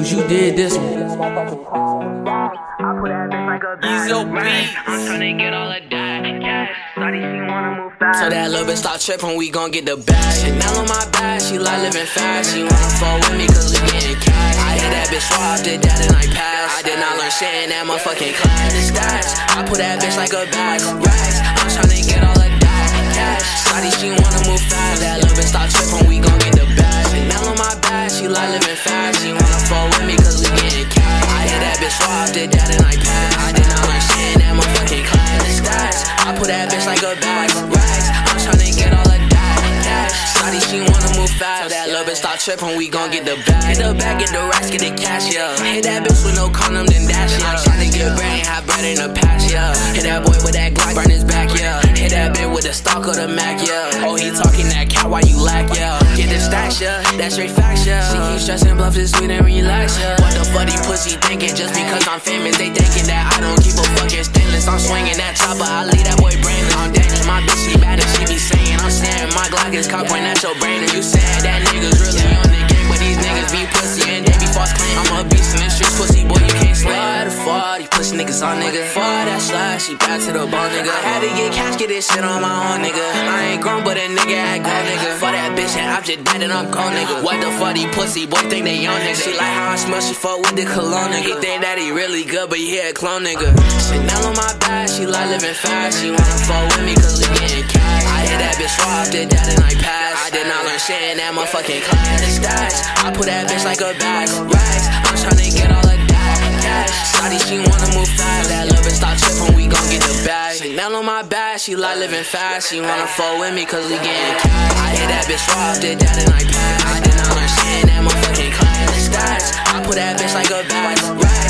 cause you did this one. I'm tryna get all of that cash. Shawty, she wanna move fast. So that little bitch start trippin', we gon' get the bag. Chanel on my back, she like living fast. She wanna fall with me cause we getting cash. I hit that bitch raw, did that and I passed. I did not learn shit in that motherfucking class. The stats, I put that bitch like a bag of racks. I'm tryna get all of that cash. Shawty, she wanna move fast. That little bitch start trippin', we gon' get the bag. Chanel on my back, she like living fast. She wanna fall with me cause we getting cash. I hit that bitch raw, did that and I passed. I did not learn shit in that motherfucking class. The stats, I put that bitch like a bag of racks. I'm tryna get all of that cash. Shawty, she wanna move fast. So that little bitch start trippin', we gon' get the bag. Get the bag, get the racks, get the cash, yeah. Hit that bitch with no condom, then dash, yeah. I'm tryna get bread, have bread in the past, yeah. Hit that boy with that Glock, burn his back, yeah. Hit that bitch with the stock of the Mac, yeah. Oh, he talking that cat while you lack, yeah. Get the stacks, yeah. That's straight facts, yeah. She keep stressing, bluff this sweet and relax, yeah. What the fuck these pussy thinking? Just because I'm famous, they thinking that I don't keep a fucking stainless. I'm swinging that chopper, I leave that boy brainless. I'm dangerous, my bitch, she bad and she be saying I'm saying my Glock is cock point at your brain. And you said that niggas really on the game, but these niggas be pussy and they be false claim. I'm a beast in the streets, pussy boy, you can't slide the fall. These pussy niggas on nigga. Fuck that slide, she back to the bone, nigga. I had to get cash, get this shit on my own, nigga. I ain't grown, but a nigga act grown, nigga. For that bitch and I'm just dead and I'm gone, nigga. What the fuck these pussy boy think they young, nigga. She like how I smell, she fuck with the cologne, nigga. He think that he really good, but he a clone, nigga. Chanel on my back, she like living fast. She wanna fuck with me cause we getting cash. I hit that bitch raw, did that and I passed. I did not learn shit in that motherfucking class. The stats, I put that bitch like a bag of racks. I'm tryna get all of that cash. Shawty, she wanna move fast. That little bitch start trippin', we gon' get the bag. Chanel on my back, she like living fast. She wanna fuck with me cause we getting cash. I hit that bitch raw, did that and I passed. I did not learn shit in that motherfucking class. The stats, I put that bitch like a bag of racks.